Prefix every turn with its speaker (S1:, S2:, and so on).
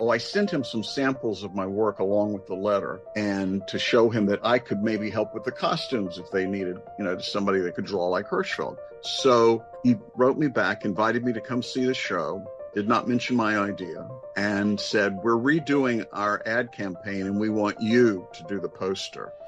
S1: I sent him some samples of my work along with the letter, and to show him that I could maybe help with the costumes if they needed, somebody that could draw like Hirschfeld. So he wrote me back, invited me to come see the show, did not mention my idea, and said, we're redoing our ad campaign and we want you to do the poster.